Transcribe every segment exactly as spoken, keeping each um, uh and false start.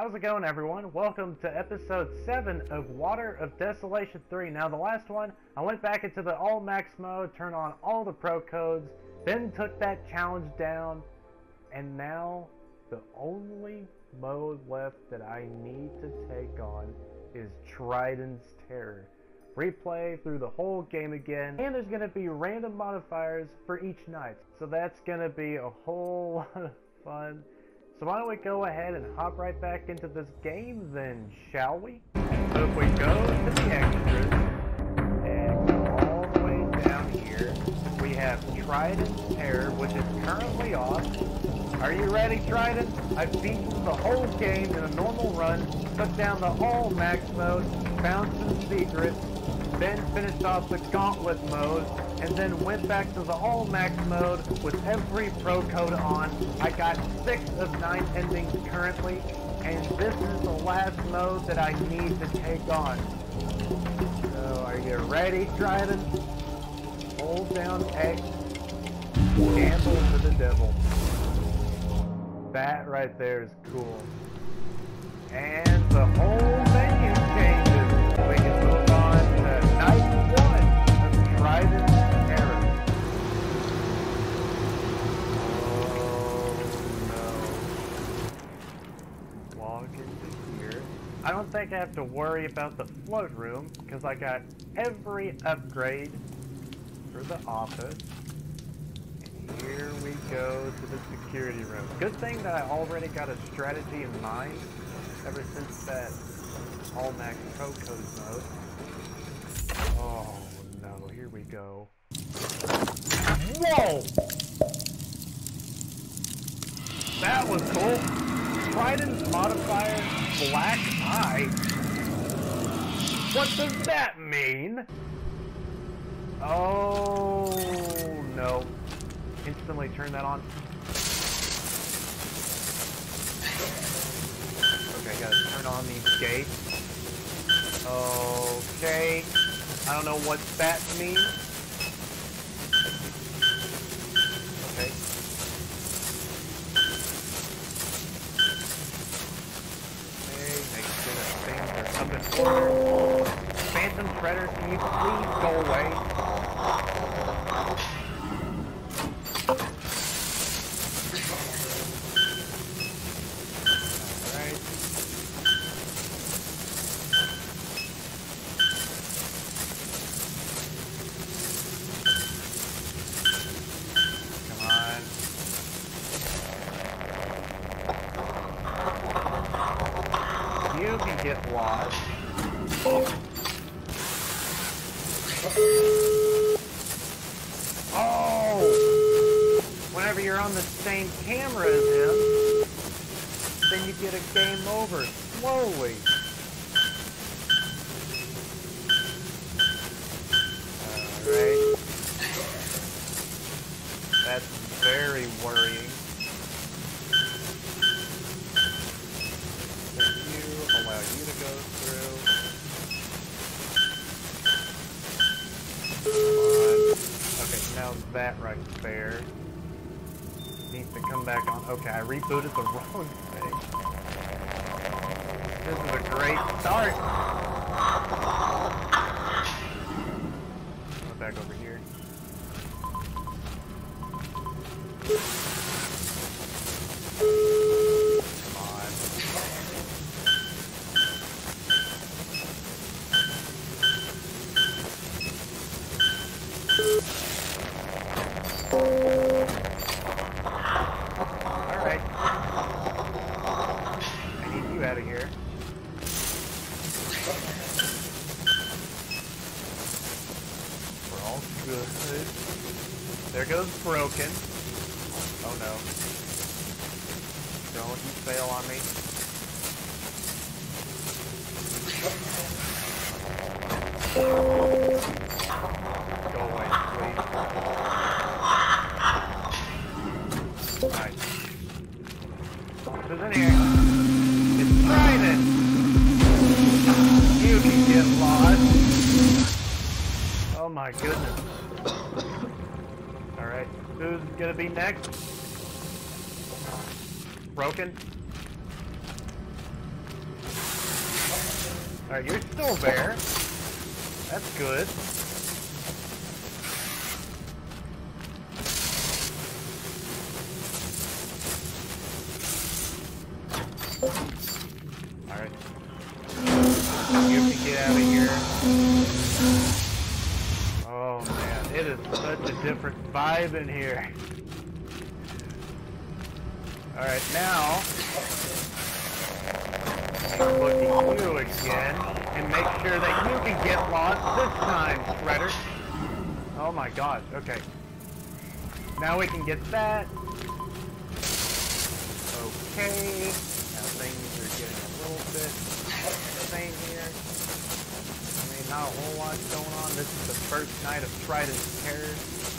How's it going, everyone? Welcome to episode seven of Water of Desolation three. Now, the last one, I went back into the all-max mode, turned on all the pro codes, then took that challenge down, and now the only mode left that I need to take on is Triden's Terror. Replay through the whole game again, and there's going to be random modifiers for each night. So that's going to be a whole lot of fun. So why don't we go ahead and hop right back into this game then, shall we? So if we go to the extras and go all the way down here, we have Triden's Terror, which is currently off. Are you ready, Triden? I've beaten the whole game in a normal run, took down the all max mode, found some secrets, then finished off the gauntlet mode, and then went back to the all max mode with every pro code on. I got six of nine endings currently, and this is the last mode that I need to take on. So are you ready, Triden? Hold down X, gamble for the devil. That right there is cool. And the whole menu changes. We can move on to night one of Triden's Terror. Oh no. Log into here. I don't think I have to worry about the float room because I got every upgrade for the office. Here we go to the security room. Good thing that I already got a strategy in mind ever since that all max pro code mode. Oh no, here we go. Whoa! That was cool. Triden's modifier, Black Eye. What does that mean? Oh no. Instantly turn that on. Okay, gotta turn on these gates. Okay. I don't know what that means. Okay. Okay, make sure that things are up in order. Phantom Shredders, can you please go away? You can get lost. Oh! Whenever you're on the same camera as him, then you get a game over slowly. Alright. That's very worrying. Allow you to go through. Come on. Okay, now that right there needs to come back on. Okay, I rebooted the wrong thing. This is a great start. Go back over here. Alright. I need you out of here. We're all good. There goes broken. Oh no. Don't you fail on me. Go away, please. Nice. Who's in here? It's Triden! You can get lost. Oh my goodness. Alright, who's gonna be next? Broken? Alright, you're still there. That's good. Alright. You can get out of here. Oh man, it is such a different vibe in here. Alright, now look at you again and make sure that you can get lost this time, Shredder. Oh my god, okay. Now we can get that. Okay. Now things are getting a little bit insane here. I mean, not a whole lot going on. This is the first night of Triden's terror.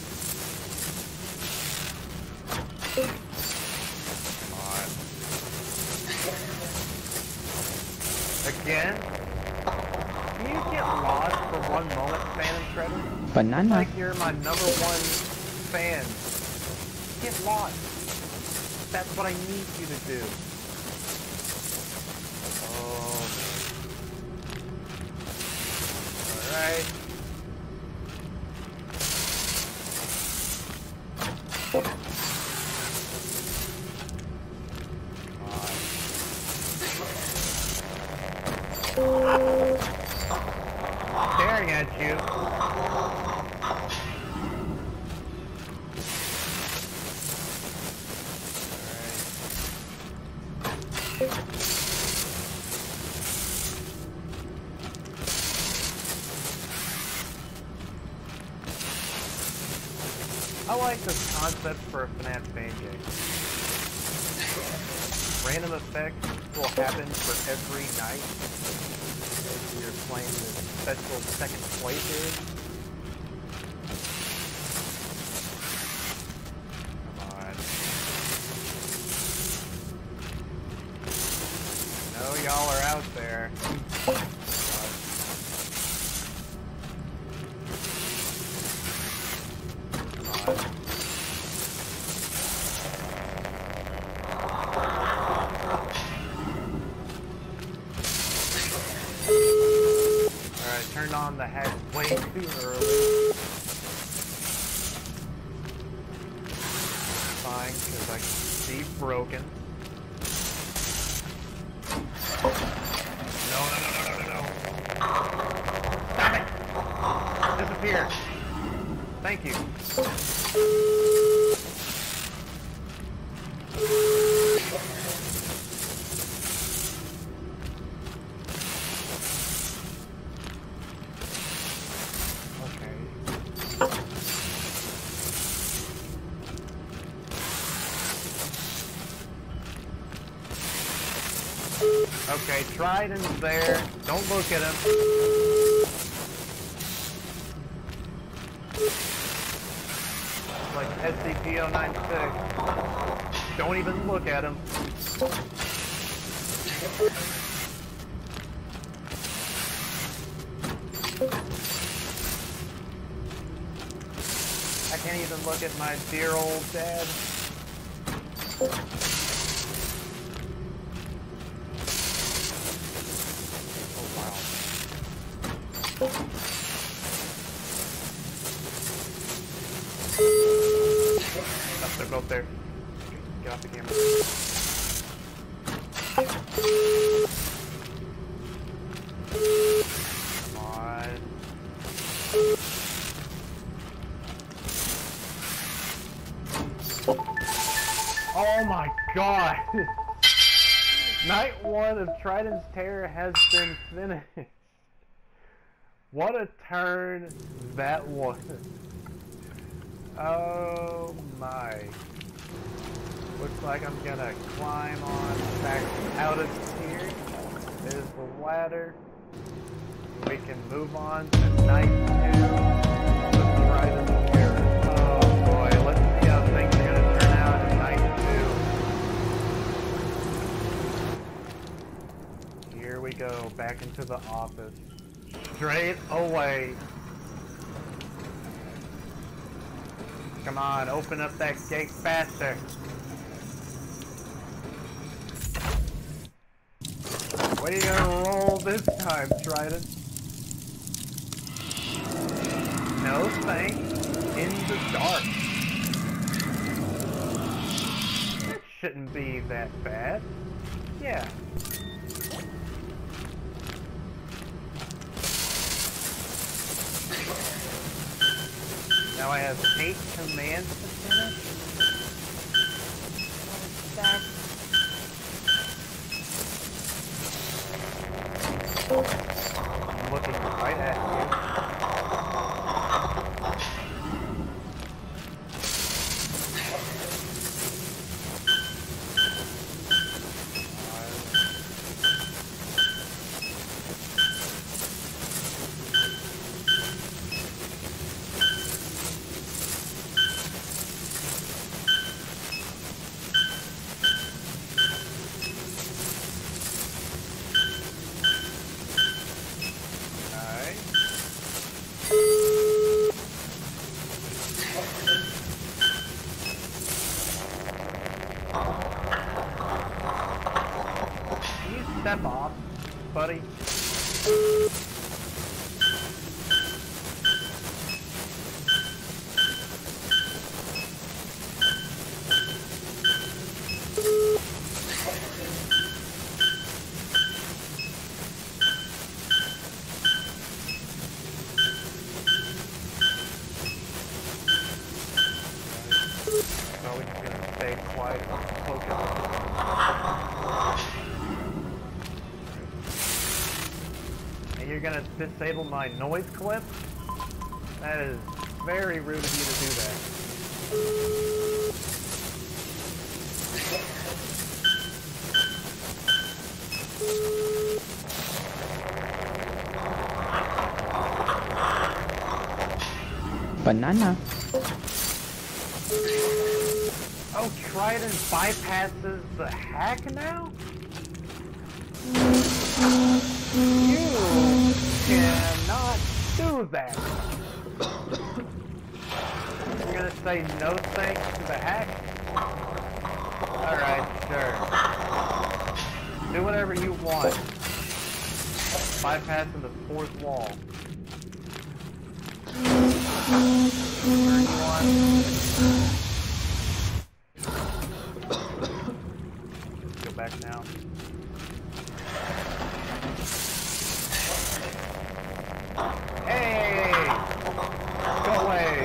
Again? Can you get lost for one moment, Phantom Shredder? Banana. Like you're my number one fan. Get lost. That's what I need you to do. Oh. Alright. Staring at you. I like this concept for a FNAF fan game. Random effects will happen for every night as you're playing this special second playthrough. Come on. I know y'all are out there. Turned on the head way too early. Fine, because I can see broken. No, no, no, no, no, no, no. Stop it! Disappear. Thank you. Okay, Triden's there. Don't look at him. Like S C P zero nine six. Don't even look at him. I can't even look at my dear old dad. Up, they're both there. Get off the camera. Come on. Oh my god! Night one of Triden's Terror has been finished. What a turn that was. Oh my. Looks like I'm gonna climb on back out of here. There's the ladder. We can move on to night two of Triden's Terror. Oh boy, let's see how things are gonna turn out in night two. Here we go, back into the office. Straight away. Come on, open up that gate faster. What are you gonna roll this time, Triden? No thanks. In the dark. That shouldn't be that bad. Yeah. Now I have eight commands to finish. What is that? I'm looking right at you. Step off, buddy. So we're just gonna stay quiet and focus. And you're gonna disable my noise clip? That is very rude of you to do that. Banana. Oh, Triden bypasses the hack now? You cannot do that. You're gonna say no thanks to the hack? Alright, sure. Do whatever you want. Bypassing the fourth wall. Where you want? Go back now. Hey! Go away!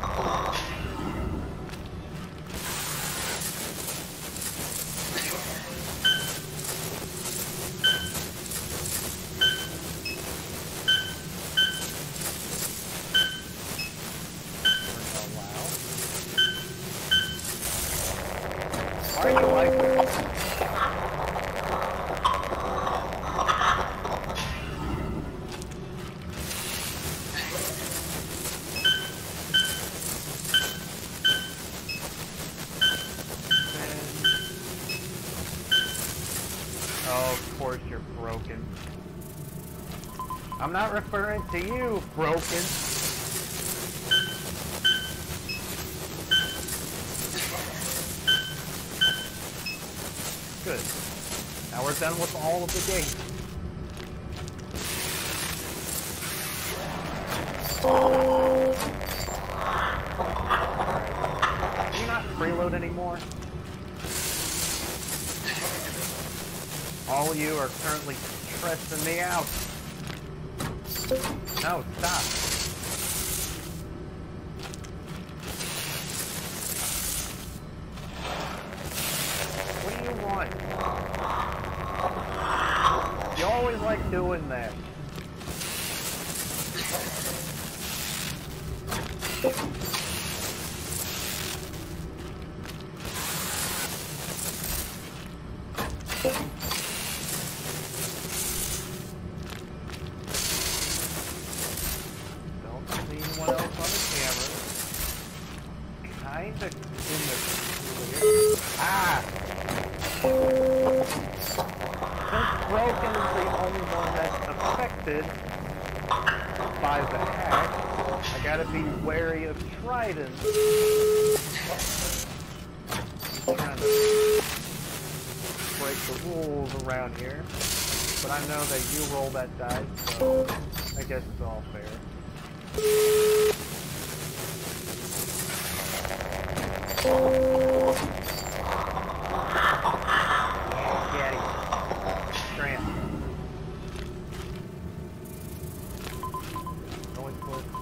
Why are you like this? Oh, of course you're broken. I'm not referring to you, broken. Good. Now we're done with all of the games. Can you not preload anymore? All of you are currently stressing me out. No, stop. What do you want? You always like doing that. Don't see anyone else on the camera. Kinda in the clear. Ah! Since Broken is the only one that's affected by the hack, I gotta be wary of Triden. He's trying to break the rules around here. but I know that you roll that dice, so I guess it's all fair. Get it. Scram. Going for it.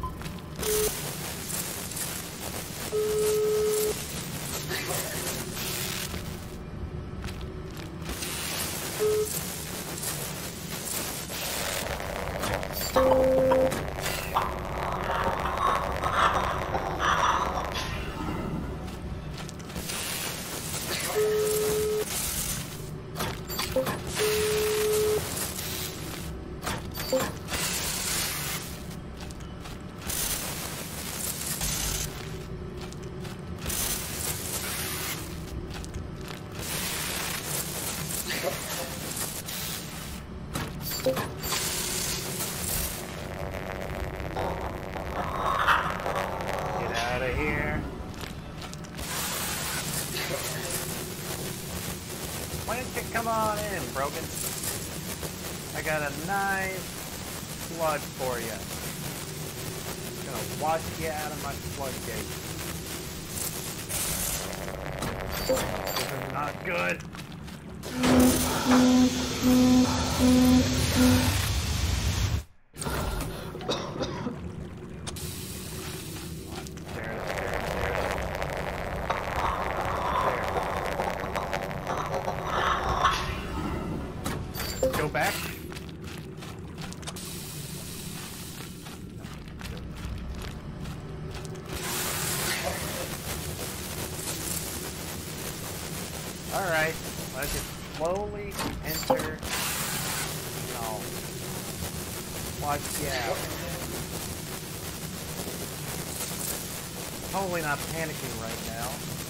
Come on in, Broken. I got a nice sludge for you. I'm gonna wash you out of my floodgate. This is not good. Back. Alright, let's just slowly enter. No. Watch out. Totally not panicking right now.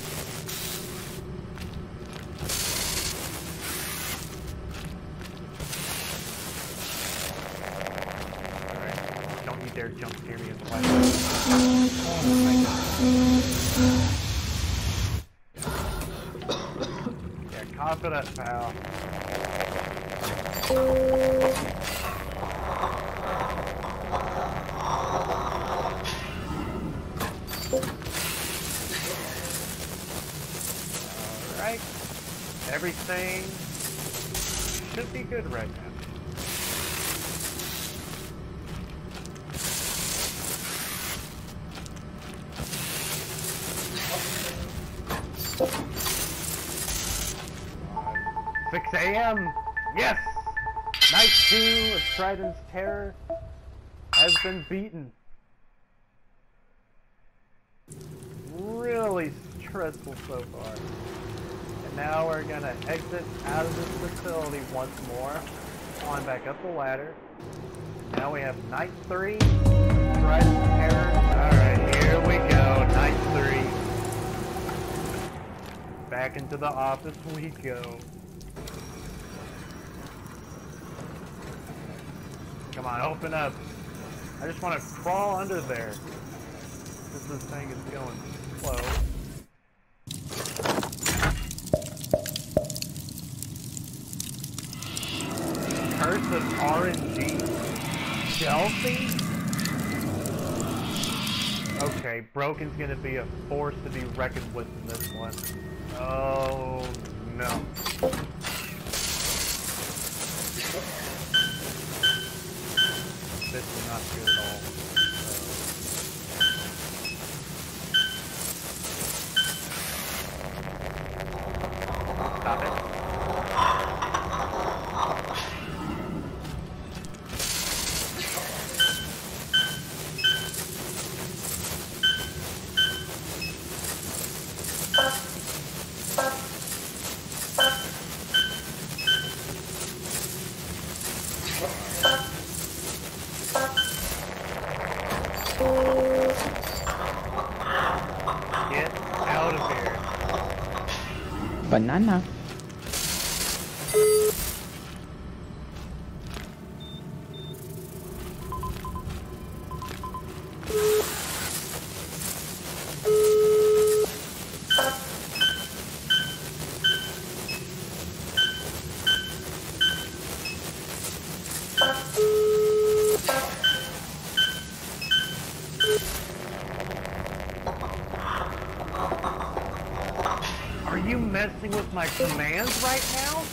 Dare jump scare me in the light. Oh my god. Yeah, cough it up, pal. Alright. Everything should be good right now. six A M Yes! Night two of Triden's Terror has been beaten. Really stressful so far. And now we're gonna exit out of this facility once more. Climb back up the ladder. Now we have night three, Triden's Terror. Alright, here we go, night three. Back into the office we go. Come on, open up. I just want to crawl under there. This, this thing is going slow. Curse of R N G? Chelsea? Okay, Broken's gonna be a force to be reckoned with in this one. Oh, no. This is not good at all. Stop it. Get out of here. Banana. you messing with my commands right now?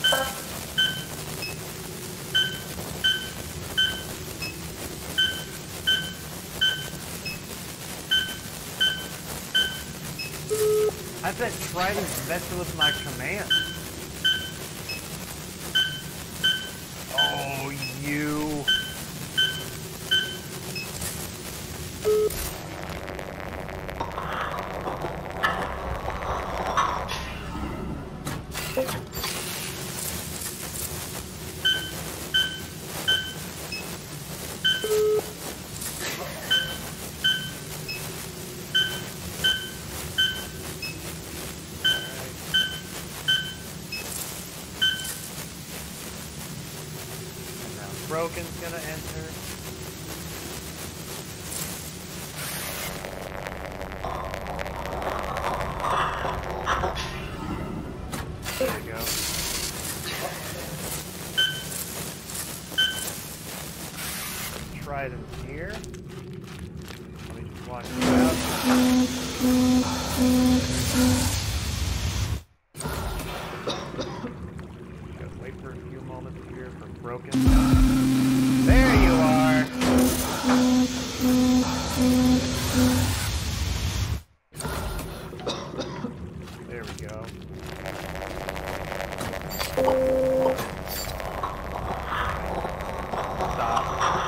I bet Triden's messing with my commands. Oh, you... Broken's gonna enter. There you go. Triden's here. Let me just watch it out. Gotta wait for a few moments here for Broken. There you are! There we go. Stop.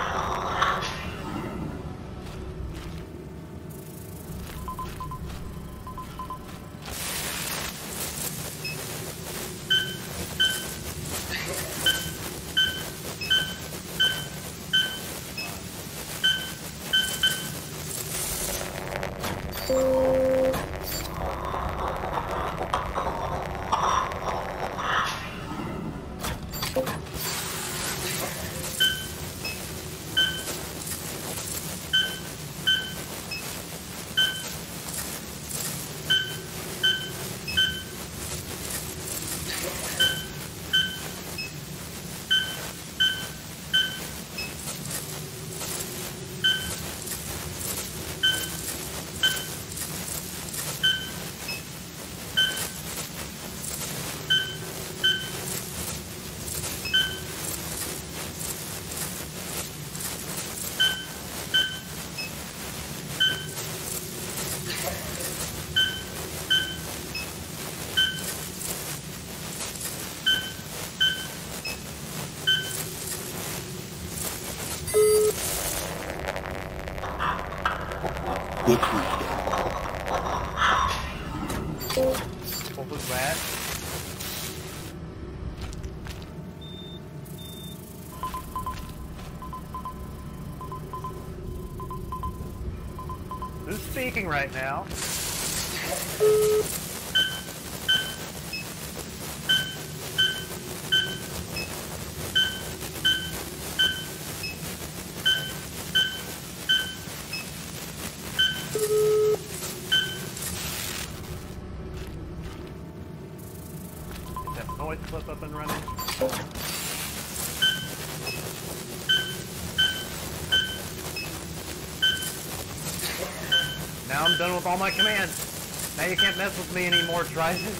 What was that? Who's speaking right now? Noise clip up and running. Now I'm done with all my commands. Now you can't mess with me anymore, Triden.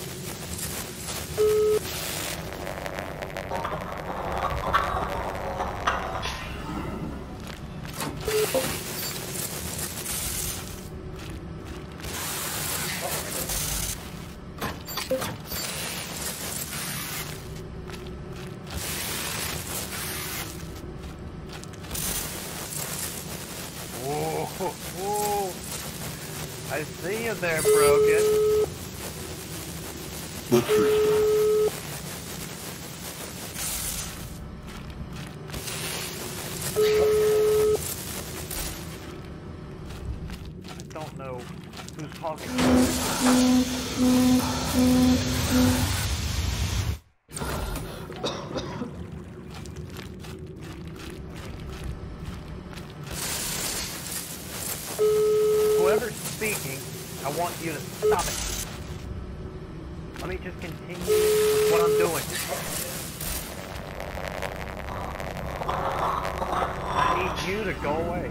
Whoa, whoa. I see you there, Broken. I don't know who's talking. Whoever's speaking, I want you to stop it. Let me just continue with what I'm doing. I need you to go away.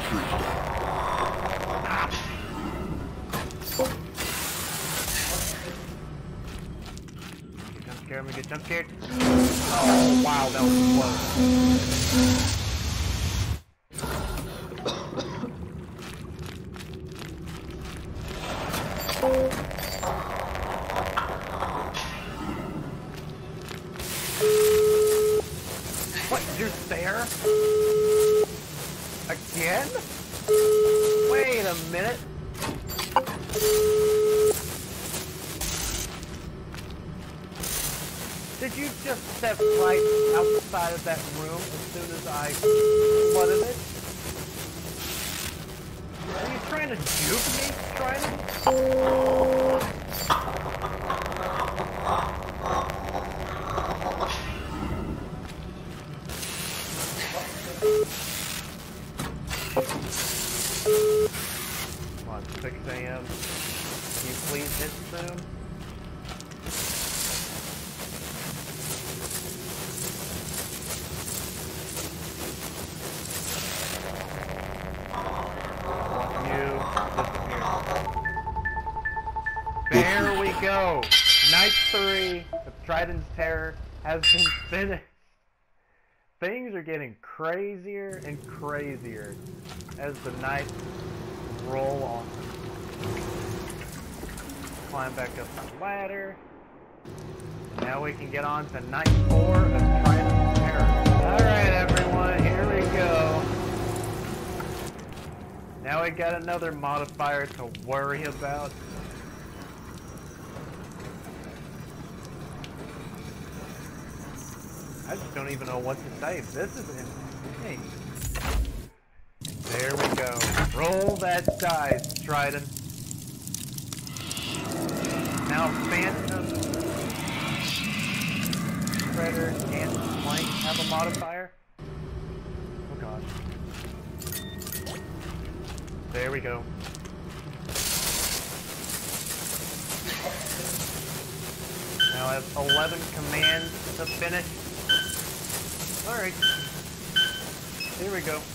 Jump scared, I'm gonna get jump scared. Oh wow, that was close. What, you're there? Again? Wait a minute. Did you just step right outside of that room as soon as I flooded it? Are you trying to juke me, Triden? Come on, six A M Can you please hit soon? There we go! Night three of Triden's Terror has been finished. Things are getting crazier and crazier as the nights roll on. Climb back up the ladder. Now we can get on to night four of Triden's Terror. Alright everyone, here we go. Now we got another modifier to worry about. I just don't even know what to say. This is insane. There we go. Roll that dice, Triden. Now Phantom, Shredder, and Plank have a modifier. Oh gosh. There we go. Now I have eleven commands to finish. Alright. Here we go.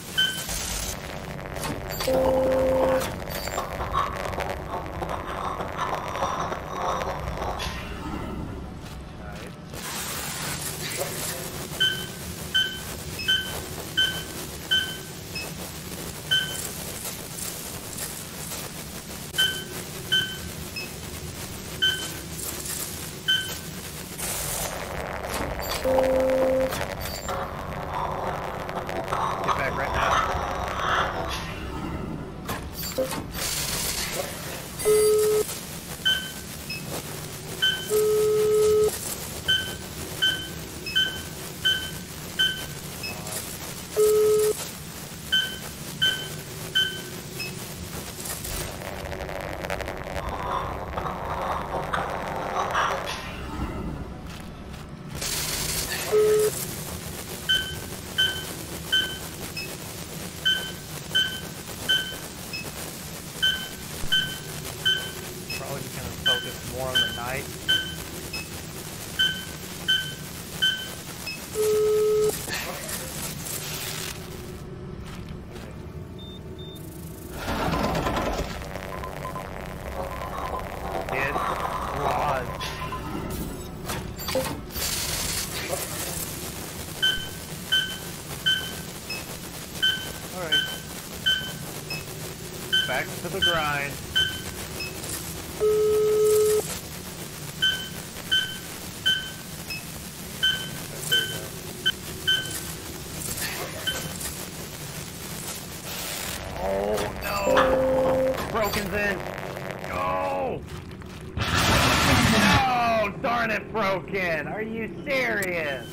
More on the night. It was. Alright. Back to the grind. Oh no! Broken's in! No! No! Darn it, Broken! Are you serious?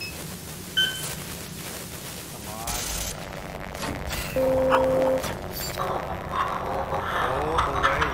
Come on. All the way.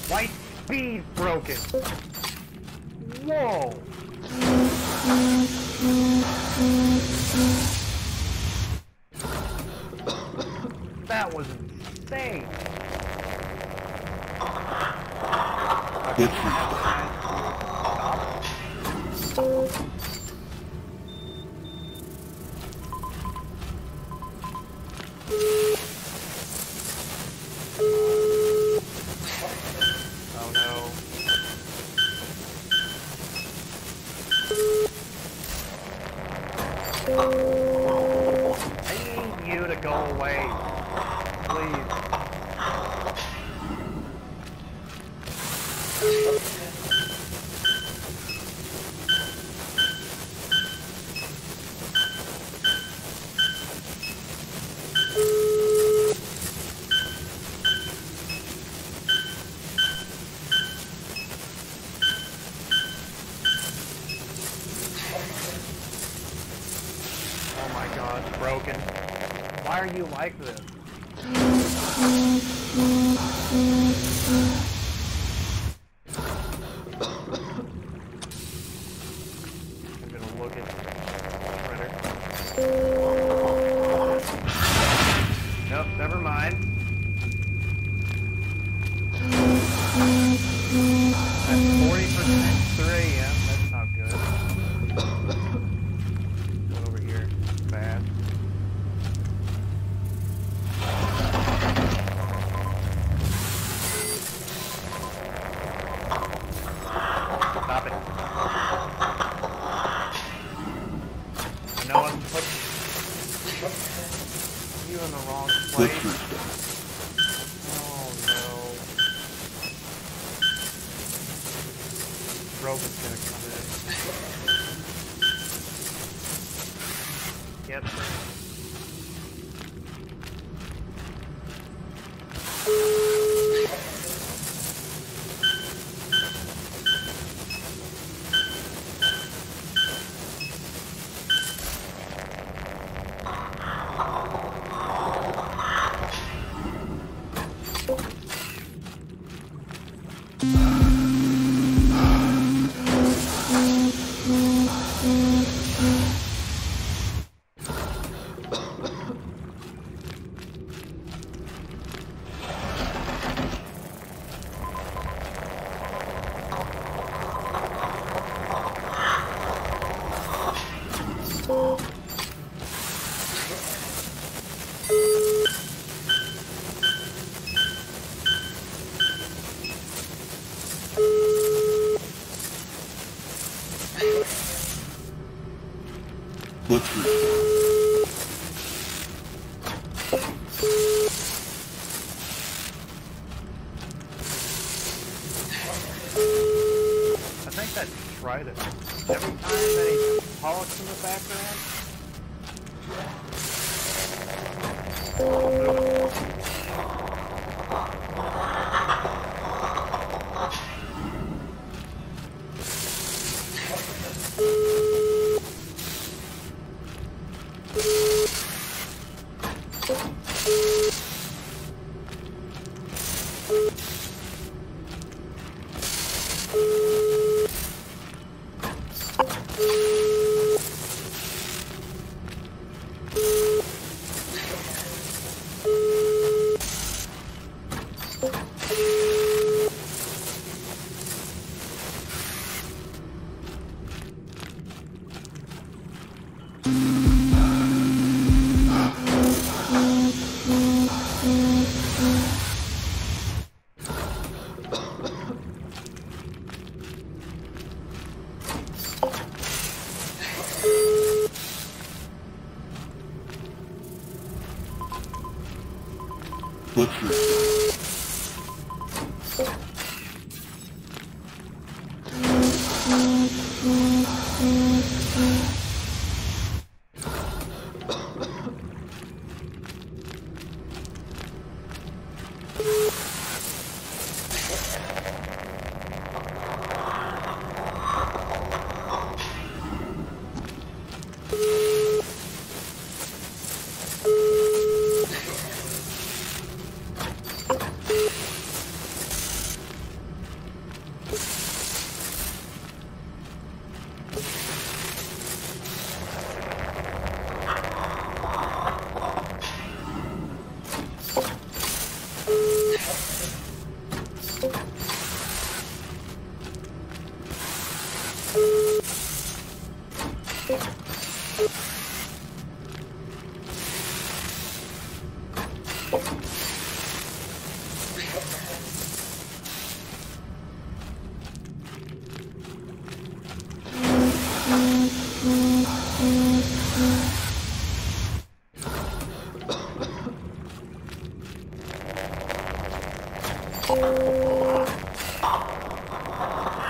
White speed broken. Whoa. That was insane. Oh no. I need you to go away. Please. Oh my god, it's broken. Why are you like this? I'm gonna look at the printer. Nope, never mind. That's forty percent three, yeah, that's not good. Go over here, fast. Stop it. I know I'm putting you in the wrong place. Oh no. Rogan's gonna come in. Get there. I think that's Triden. Every time that he talks in the background. Oh, move it.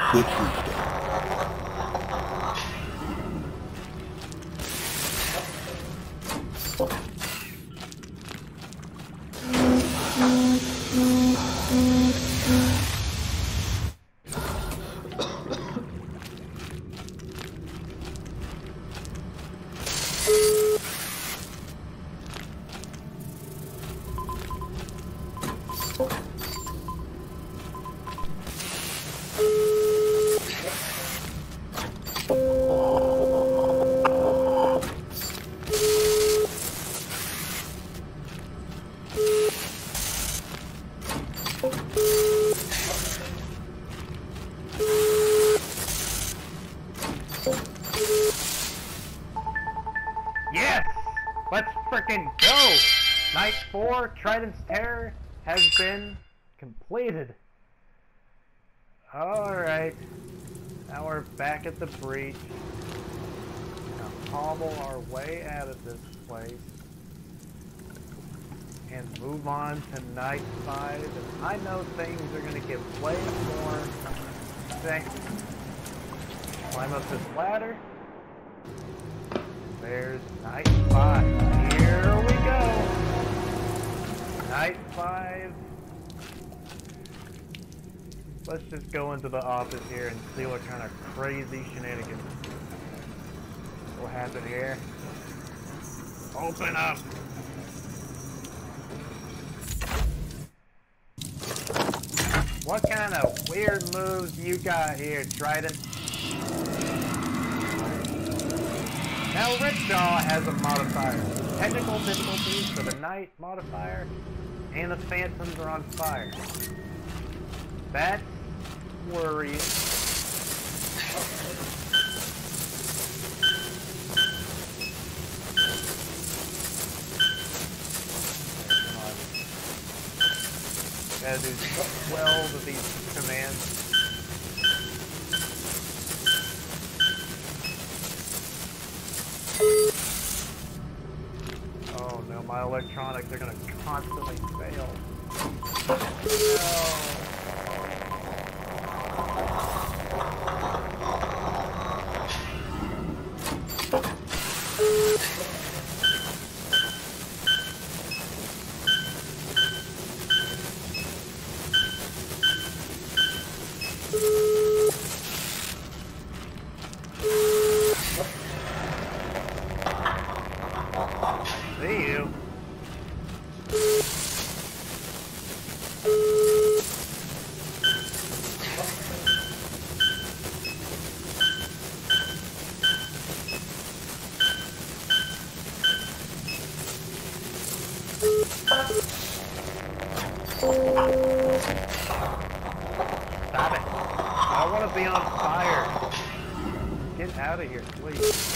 Yes! Let's frickin' go! Night four, Triden's Terror, has been completed. Alright. Now we're back at the breach. Now hobble our way out of this place. And move on to night five. And I know things are gonna get way more sexy. Climb up this ladder. There's night five. Here we go. Night five. Let's just go into the office here and see what kind of crazy shenanigans will happen here. Open up. What kind of weird moves you got here, Triden? Now Rickjaw has a modifier. Technical difficulties for the night modifier, and the phantoms are on fire. That's worrying. Gotta do twelve of these commands. Oh no, my electronics are gonna constantly fail. No. See you. Stop it. I want to be on fire. Get out of here, please.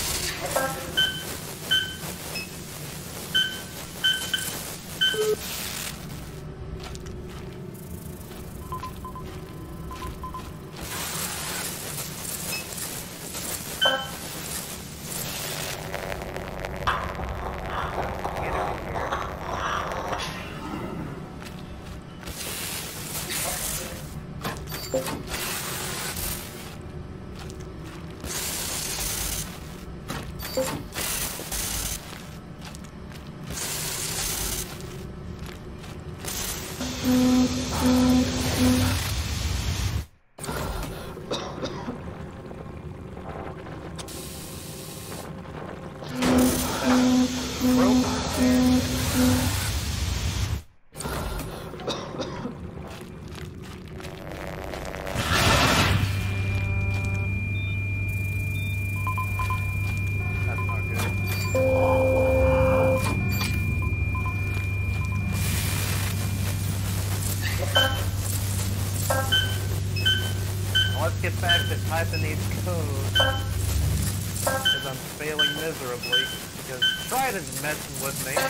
Let's get back to typing these codes, because I'm failing miserably, because Triden's messing with me.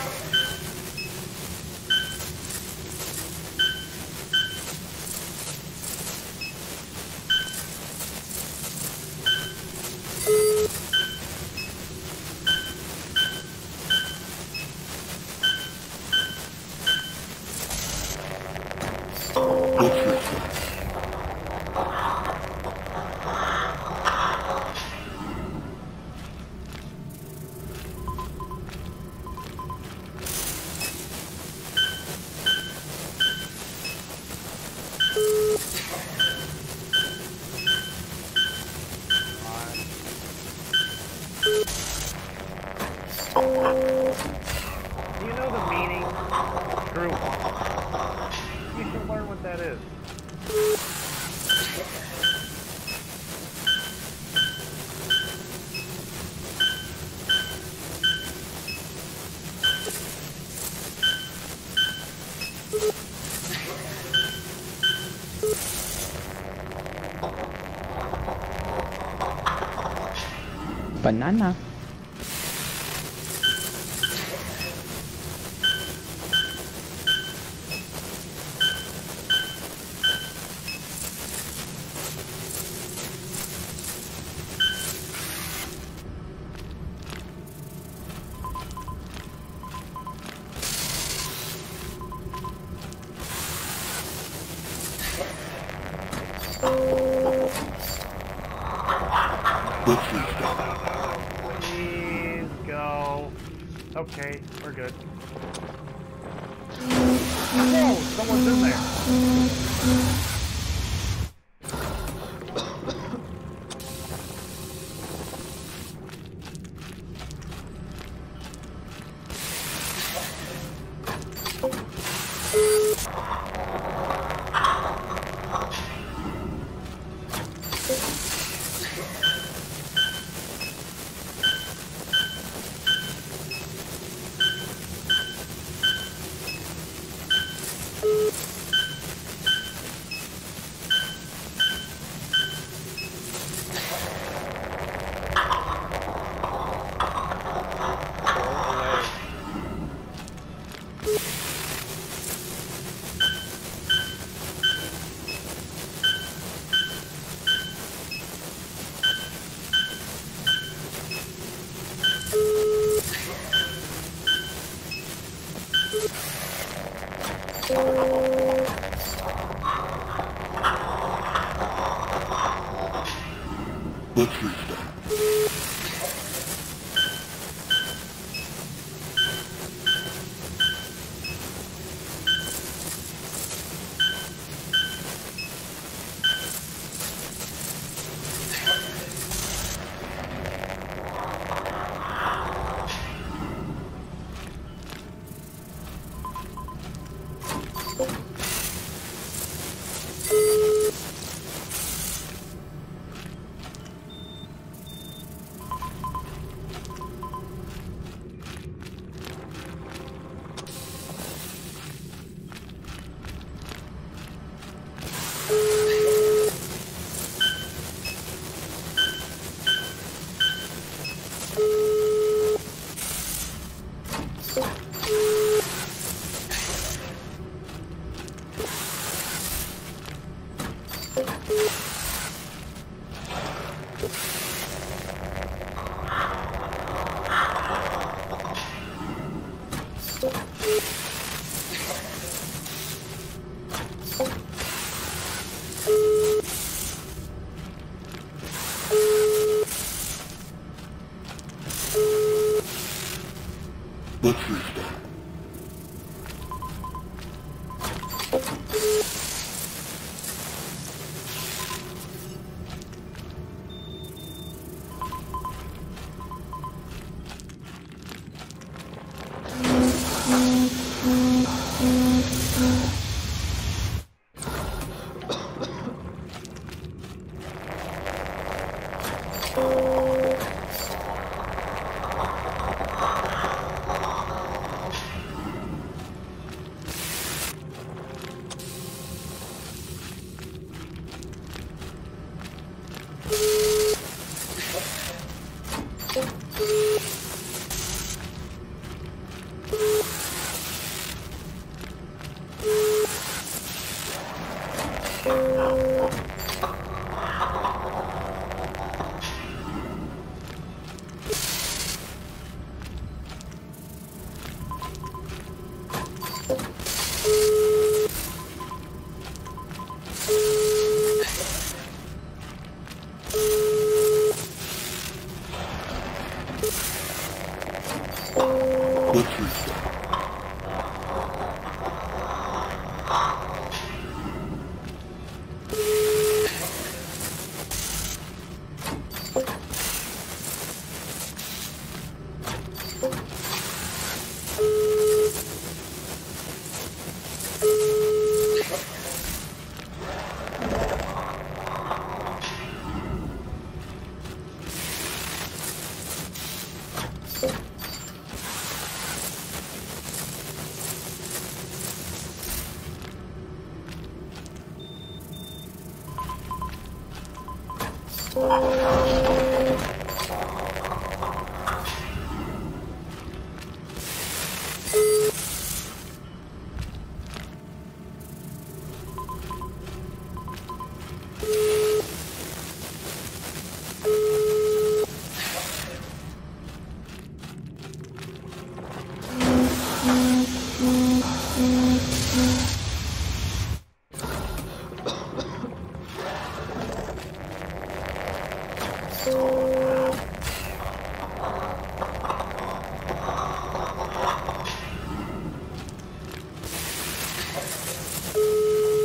Banana. Please go. Okay, we're good. Whoa, someone's in there.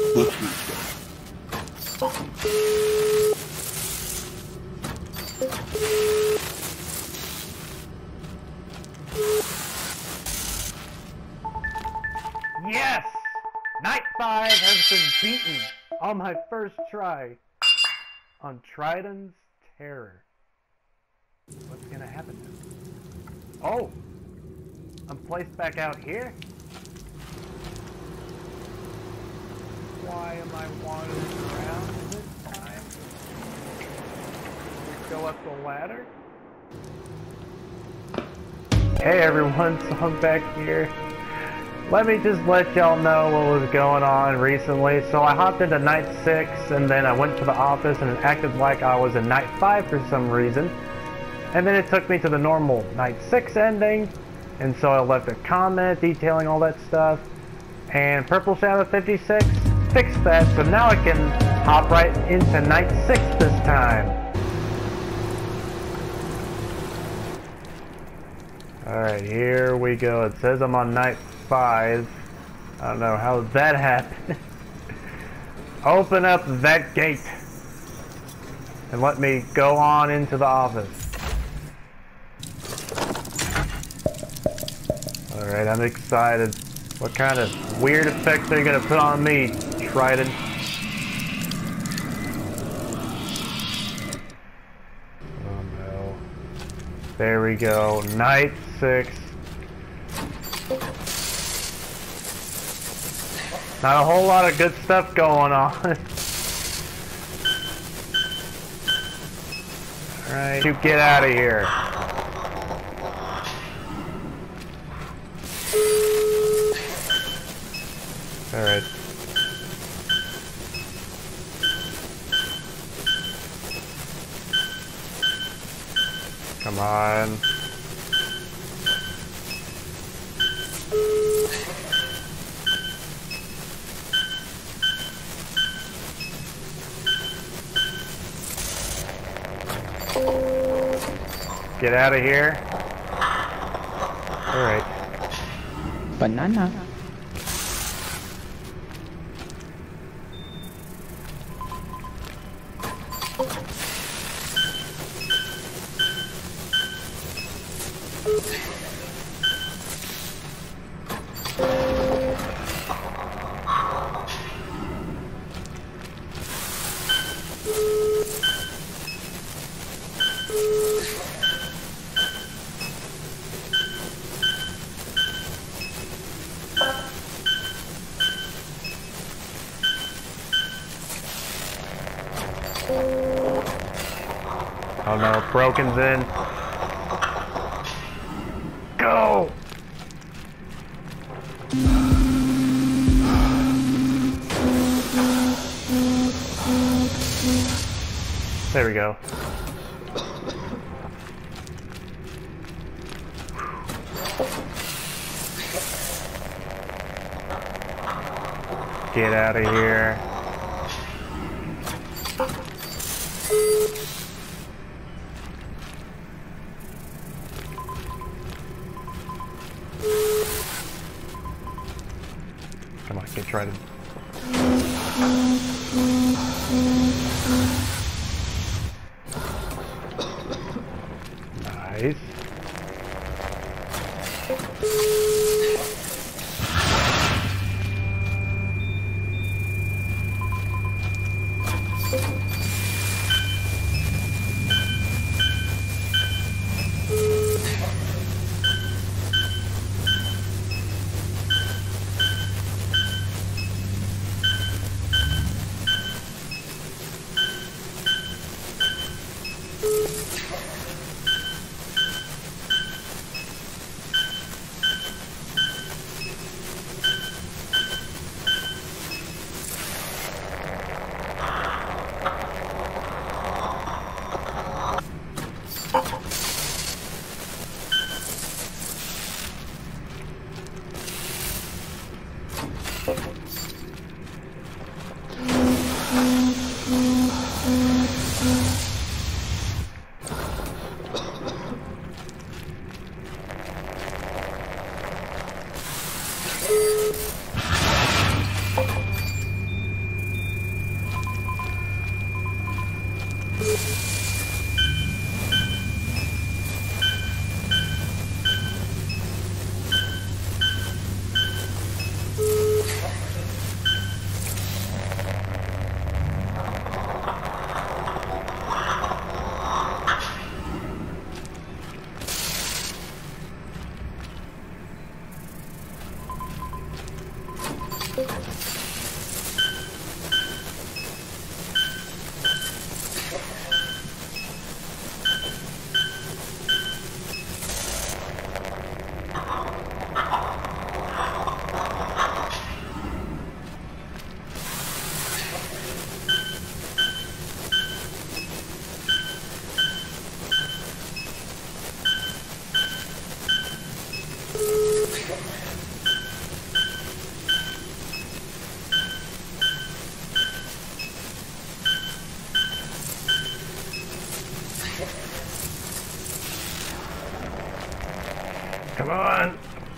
Yes! Night five has been beaten on my first try on Triden's Terror. What's gonna happen now? Oh! I'm placed back out here? Why am I wandering around this time? Go up the ladder? Hey everyone, so I'm back here. Let me just let y'all know what was going on recently. So I hopped into night six and then I went to the office and it acted like I was in night five for some reason. And then it took me to the normal night six ending. And so I left a comment detailing all that stuff. And Purple Shadow fifty-six fixed that, so now I can hop right into night six this time. Alright, here we go. It says I'm on night five. I don't know how that happened. Open up that gate and let me go on into the office. Alright, I'm excited. What kind of weird effects are you gonna put on me, Triden? Oh no. There we go. Night six. Not a whole lot of good stuff going on. Alright, you get out of here. Alright. Come on. Get out of here. Alright. Banana. Oh no, Broken's in. Go! There we go. Get out of here. Come on, get Triden. Nice. Come on!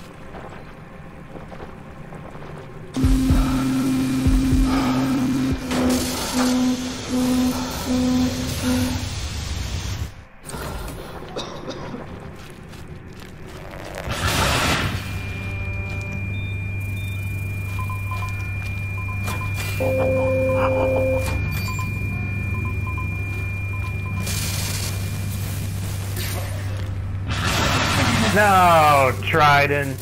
No, Triden.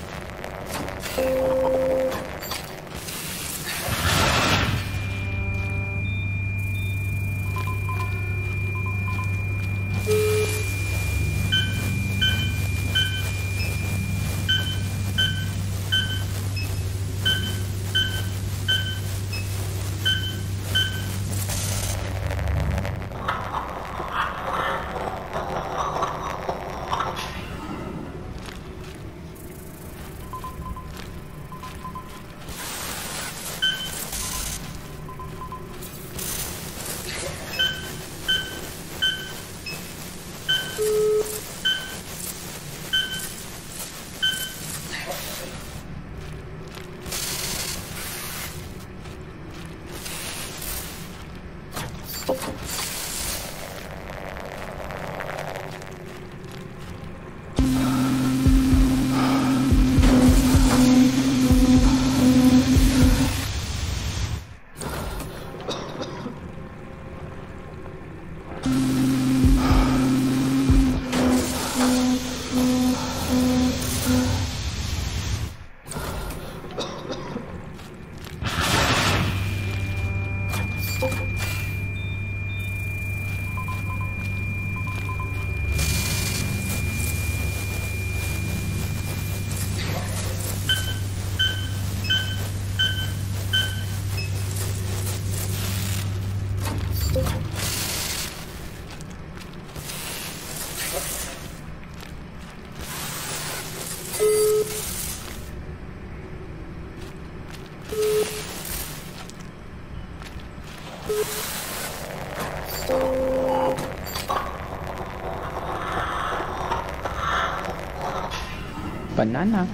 Banana.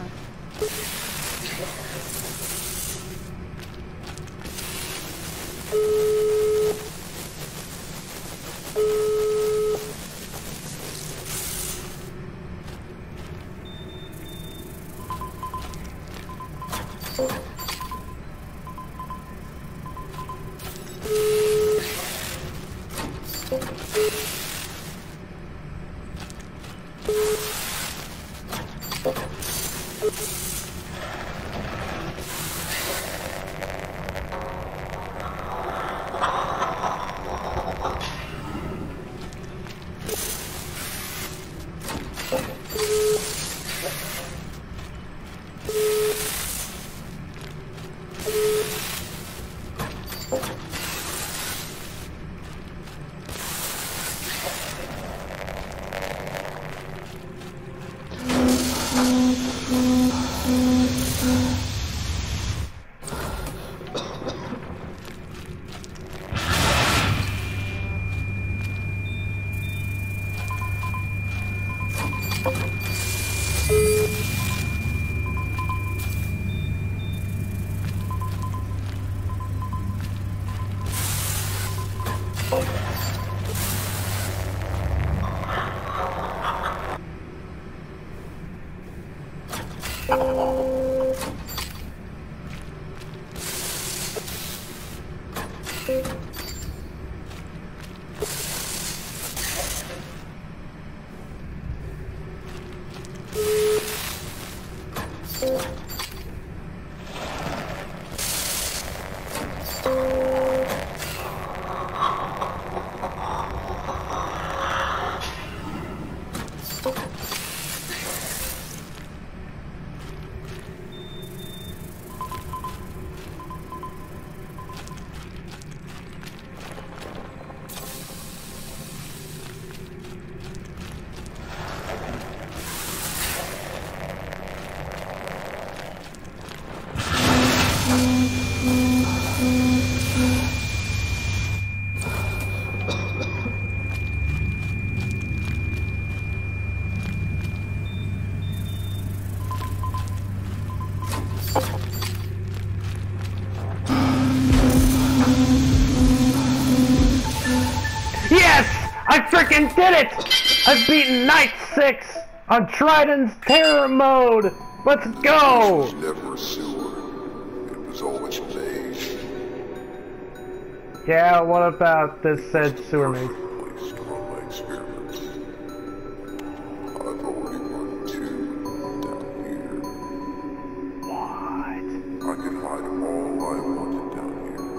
freaking did it! I've beaten Night six on Triden's Terror Mode! Let's go! It was never a sewer. It was always a maze. Yeah, what about this said sewer maze? Based on my experiments. I've already run two down here. What? I can hide them all I wanted down here.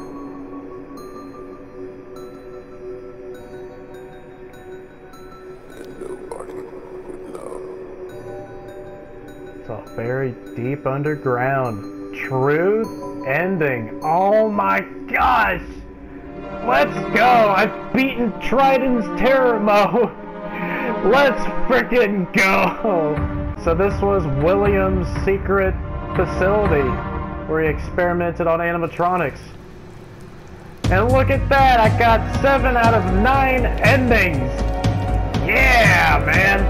And nobody would know. It's all buried deep underground. Truth ending. Oh my gosh! Let's go! I've beaten Triden's Terror Mode! Let's frickin' go! So this was William's secret facility where he experimented on animatronics. And look at that! I got seven out of nine endings! Yeah, man!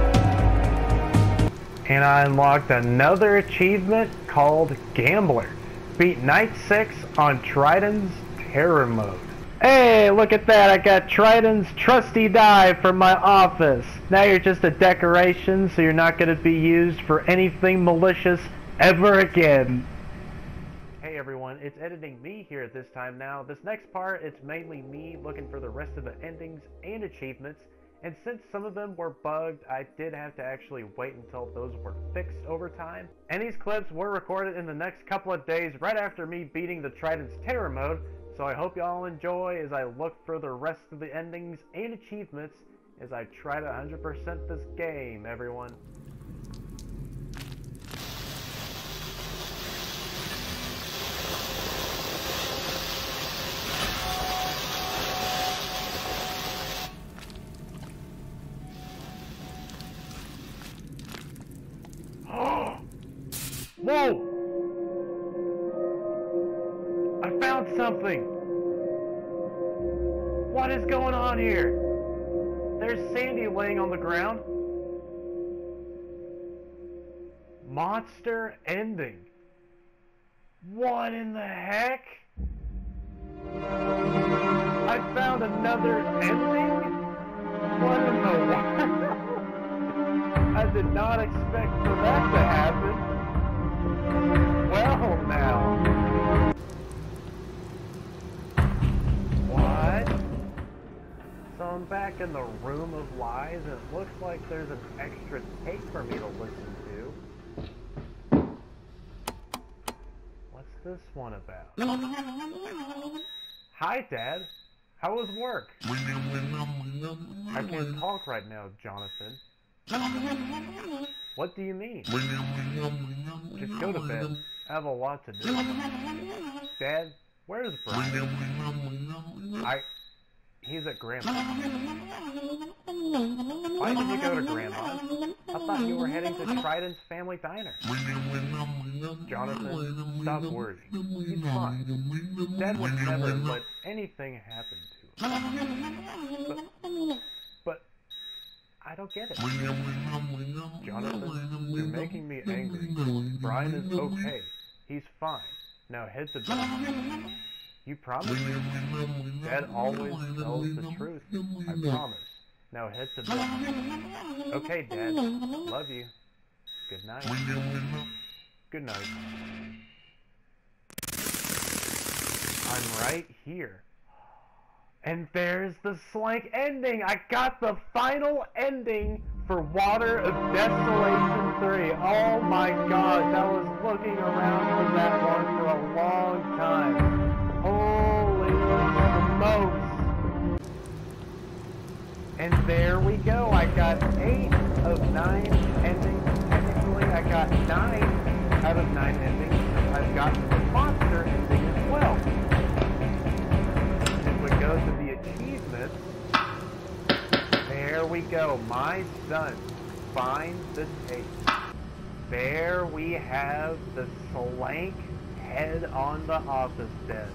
And I unlocked another achievement called Gambler. Beat Night six on Triden's Terror Mode. Hey, look at that, I got Triden's trusty die from my office. Now you're just a decoration, so you're not going to be used for anything malicious ever again. Hey everyone, it's editing me here at this time now. This next part, it's mainly me looking for the rest of the endings and achievements. And since some of them were bugged, I did have to actually wait until those were fixed over time. And these clips were recorded in the next couple of days right after me beating the Triden's Terror Mode. So I hope y'all enjoy as I look for the rest of the endings and achievements as I try to one hundred percent this game, everyone. Whoa! I found something! What is going on here? There's Sandy laying on the ground. Monster ending. What in the heck? I found another ending? What in the world? I did not expect for that to happen. Well, now. What? So I'm back in the room of lies, and it looks like there's an extra tape for me to listen to. What's this one about? Hi, Dad. How was work? I can't talk right now, Jonathan. What do you mean? Just go to bed. I have a lot to do. Dad, where's Brian? I... He's at Grandma's. Why did you go to Grandma's? I thought you were heading to Triden's family diner. Jonathan, stop worrying. He's fine. Dad would never let anything happen to him. But... But... I don't get it. Jonathan, you're making me angry. Brian is okay. He's fine. Now head to bed. You promise? Dad always tells the truth. I promise. Now head to bed. Okay, Dad. Love you. Good night. Good night. I'm right here. And there's the slank ending! I got the final ending for Water of Desolation three. Oh my gosh, I was looking around for that one for a long time. Holy smokes! And there we go, I got eight of nine endings. Technically, I got nine out of nine endings. I've gotten the monster ending as well. Go to the achievements. There we go. My son finds the tape. There we have the slank head on the office desk.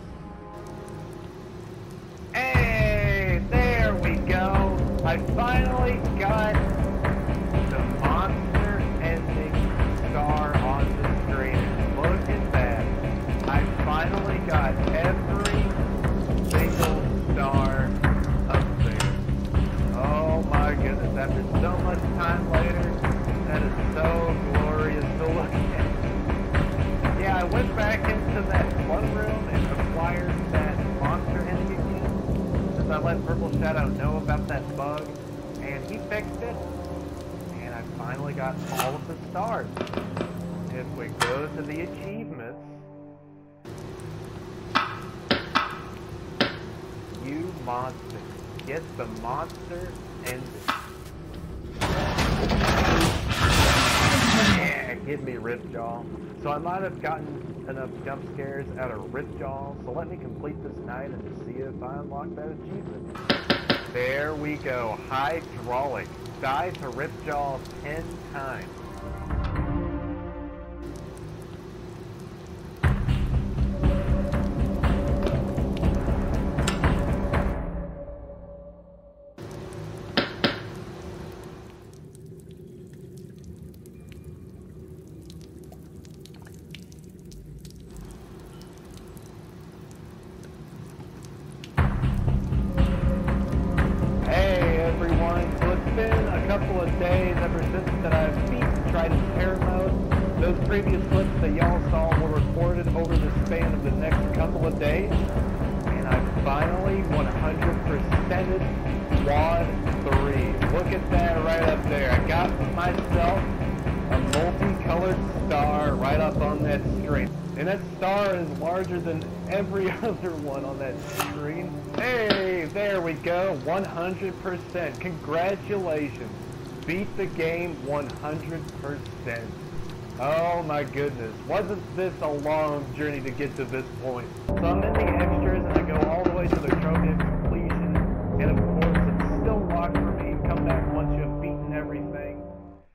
Hey, there we go. I finally got the monster ending star on the screen. Look at that. I finally got every single star up there. Oh my went back into that flood room and acquired that monster ending again, since I let Purple Shadow know about that bug, and he fixed it, and I finally got all of the stars. If we go to the achievements, you monster, get the monster ending. Yeah, give me Ripjaw. So I might have gotten enough jump scares out of Ripjaw, so let me complete this night and see if I unlock that achievement. There we go, hydraulic. Die to Ripjaw ten times. Couple of days ever since that I've beat Triden's terror mode. Those previous clips that y'all saw were recorded over the span of the next couple of days, and I finally one hundred percented Quad three. Look at that right up there. I got myself a multicolored star right up on that screen, and that star is larger than every other one on that screen. Hey, there we go, one hundred percent. Congratulations. Beat the game one hundred percent. Oh my goodness, wasn't this a long journey to get to this point? So I'm in the extras and I go all the way to the trophy of completion, and of course it's still locked for me. Come back once you've beaten everything.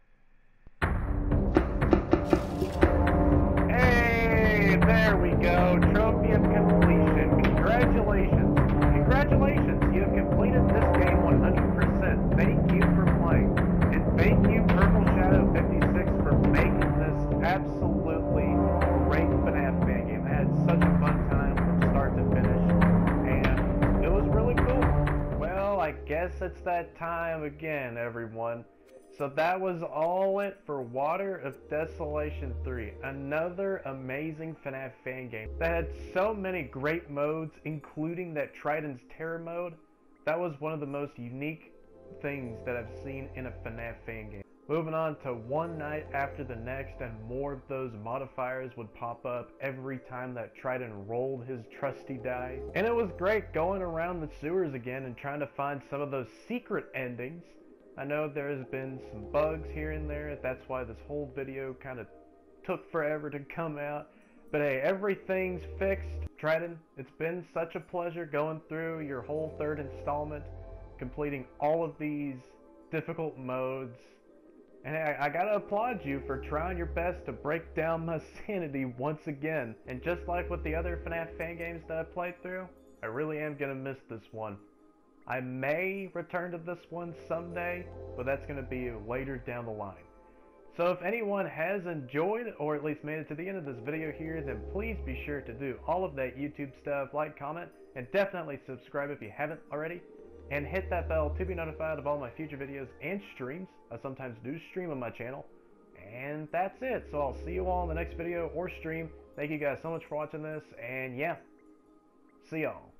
Hey, there we go, trophy of completion. Congratulations. Congratulations, you have completed this game one hundred percent. Thank you for playing. And thank you, Purple Shadow fifty-six, for making this absolutely great FNAF fan game. I had such a fun time from start to finish, and it was really cool. Well, I guess it's that time again, everyone. So that was all it for Water of Desolation three. Another amazing FNAF fan game that had so many great modes, including that Triden's Terror mode. That was one of the most unique things that I've seen in a FNAF fan game. Moving on to one night after the next, and more of those modifiers would pop up every time that Triden rolled his trusty die. And it was great going around the sewers again and trying to find some of those secret endings. I know there's been some bugs here and there, that's why this whole video kind of took forever to come out. But hey, everything's fixed. Triden, it's been such a pleasure going through your whole third installment, completing all of these difficult modes. And hey, I, I gotta applaud you for trying your best to break down my sanity once again. And just like with the other FNAF fan games that I played through, I really am gonna miss this one. I may return to this one someday, but that's going to be later down the line. So if anyone has enjoyed, or at least made it to the end of this video here, then please be sure to do all of that YouTube stuff, like, comment, and definitely subscribe if you haven't already. And hit that bell to be notified of all my future videos and streams. I sometimes do stream on my channel. And that's it. So I'll see you all in the next video or stream. Thank you guys so much for watching this, and yeah, see y'all.